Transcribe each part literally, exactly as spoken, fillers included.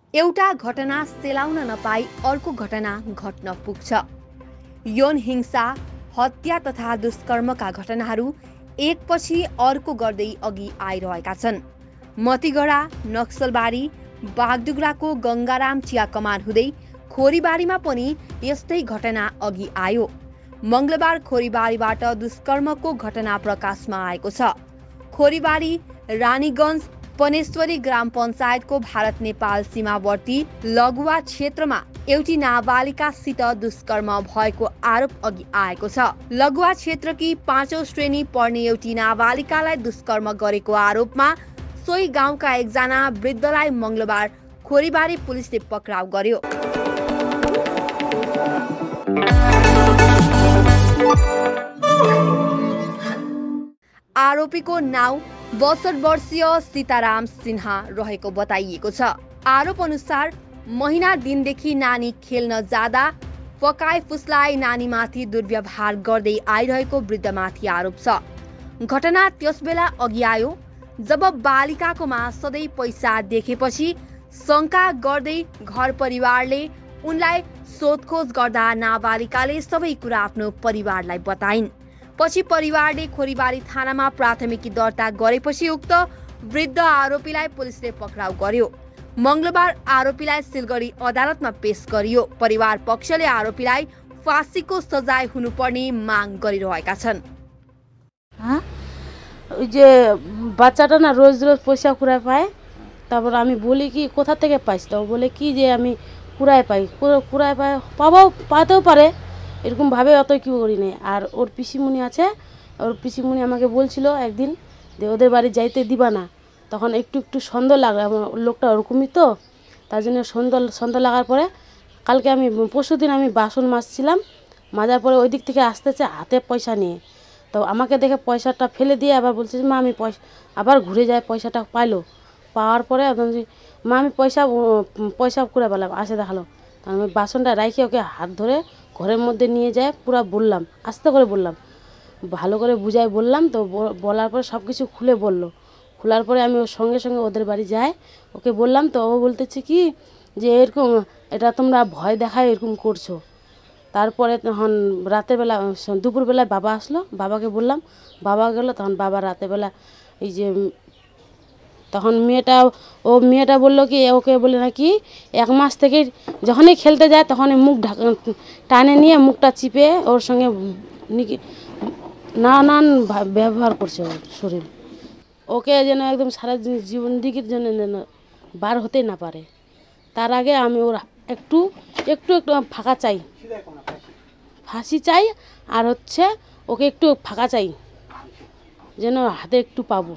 एउटा घटना सेलाउन नपाई अर्को घटना घट्न पुग्छ। यौन हिंसा, हत्या तथा दुष्कर्मका घटनाहरू एकपछि अर्को गर्दै अघि आइरहेका छन्। मतिगढा, नक्सलबारी, बागडुग्राको गंगाराम चिया कमान हुँदै खोरीबारीमा पनि यस्तै घटना अघि आयो। मंगलबार खोरीबारीबाट दुष्कर्मको घटना प्रकाशमा आएको छ। खोरीबारी रानीगञ्ज पनेश्वरी ग्राम पञ्चायतको भारत नेपाल सीमावर्ती लगुवा क्षेत्रमा एउटी नाबालिकासित दुष्कर्म भएको आरोप अघि आएको छ। लगुवा क्षेत्रकी पाँचौं श्रेणी पढ्ने एउटी नाबालिकालाई दुष्कर्म गरेको आरोपमा सोही गाउँका एकजना वृद्धलाई मंगलबार खोरीबारी पुलिसले पक्राउ गर्यो। आरोपीको नाउँ बसठ वर्षीय सीताराम सिन्हा रहेको बताइएको छ। आरोप अनुसार महिना दिनदेखि नानी खेल्न जाँदा फकाई फुस्लाई नानीमाथि दुर्व्यवहार गर्दै आइरहेको वृद्धमाथि आरोप छ। घटना त्यसबेला अघि आयो जब बालिकाकोमा सधैँ पैसा देखेपछि शंका गर्दै घर परिवारले उनलाई सोधखोज गर्दा नाबालिकाले सबै कुरा आफ्नो परिवारलाई बताइन्। पछि परिवारले खोरीबारी थानामा प्राथमिकी दर्ता गरेपछि उक्त वृद्ध आरोपीलाई पुलिसले पक्राउ गर्यो। मंगलबार आरोपीलाई सिलगढी अदालतमा पेश गरियो। परिवार पक्षले आरोपीलाई फाँसीको सजाय हुनुपर्ने माग गरिरहेका छन्। যে বাচ্চাটা না রোজ রোজ পয়সা কুড়ায় পায়, তারপর আমি বলি কি কোথা থেকে পাইস, তো বলে কি যে আমি কুড়ায় পাই, কুড়ায় পাই পাবাও পাতেও পারে এরকম ভাবে অত কি করি নাই। আর ওর পিসিমণি আছে, ওর পিসিমণি আমাকে বলছিল একদিন যে ওদের বাড়ি যাইতে দিবা না, তখন একটু একটু সন্দেহ লাগলো, লোকটা ওরকমই তো, তার জন্য সন্দেহ সন্দেহ লাগার পরে কালকে আমি পরশু দিন আমি বাসন মাজছিলাম, মাজার পরে ওই দিক থেকে আসতেছে হাতে পয়সা নিয়ে, তো আমাকে দেখে পয়সাটা ফেলে দিয়ে আবার বলছে মা আমি পয়সা, আবার ঘুরে যায় পয়সাটা পাইলো, পাওয়ার পরে একদম মা আমি পয়সা পয়সা করে পেলাম, আসে দেখালো, তখন আমি বাসনটা রাখি ওকে হাত ধরে ঘরের মধ্যে নিয়ে যায় পুরো বললাম, আস্তে করে বললাম, ভালো করে বুঝাই বললাম, তো বলার পরে সব কিছু খুলে বললো। খোলার পরে আমি ওর সঙ্গে সঙ্গে ওদের বাড়ি যাই, ওকে বললাম, তো ও বলতেছে কি যে এরকম এটা তোমরা ভয় দেখায় এরকম করছো। তারপরে তখন রাতের বেলা দুপুরবেলায় বাবা আসলো, বাবাকে বললাম, বাবা গেলো, তখন বাবা রাতের বেলা এই যে তখন মেয়েটা ও মেয়েটা বললো কি ওকে বলে নাকি এক মাস থেকে যখনই খেলতে যায় তখনই মুখ ঢাকা টানে নিয়ে মুখটা চিপে ওর সঙ্গে নানান ব্যবহার করছে ওর শরীর, ওকে যেন একদম সারা জীবন দিকের জন্য যেন বার হতে না পারে। তার আগে আমি ওর একটু একটু একটু ফাঁকা চাই, ফাঁসি চাই, আর হচ্ছে ওকে একটু ফাঁকা চাই যেন হাতে একটু পাবো।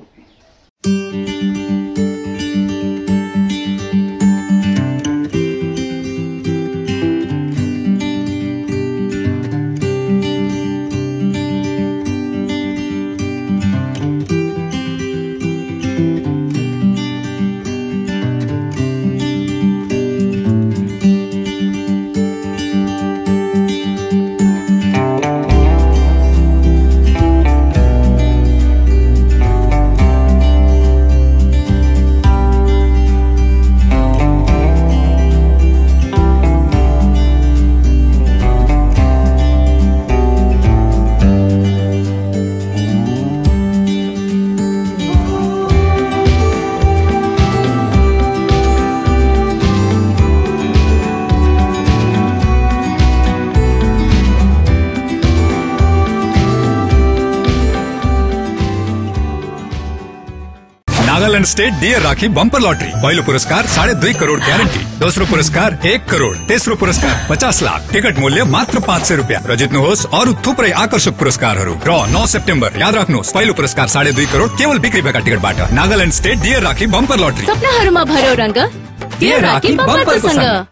Nagaland state dear Rakhi bumper lottery, पहिलो पुरस्कार साढ़े दुई करोड़ ग्यारेंटी, दोस्रो पुरस्कार एक करोड़, तेस्रो पुरस्कार पचास लाख, टिकट मूल्य मात्र पाँच सय रुपियाँ र जित्नुहोस् अरू थुप्रै आकर्षक पुरस्कारहरू। ड्र नौ सेप्टेम्बर, याद राख्नुहोस् पहिलो पुरस्कार साढ़े दुई करोड़ केवल बिक्री भएका टिकटबाट। Nagaland state dear Rakhi bumper lottery, सपनाहरूमा भर्यो रंग, डियर राखी बम्परको सँग।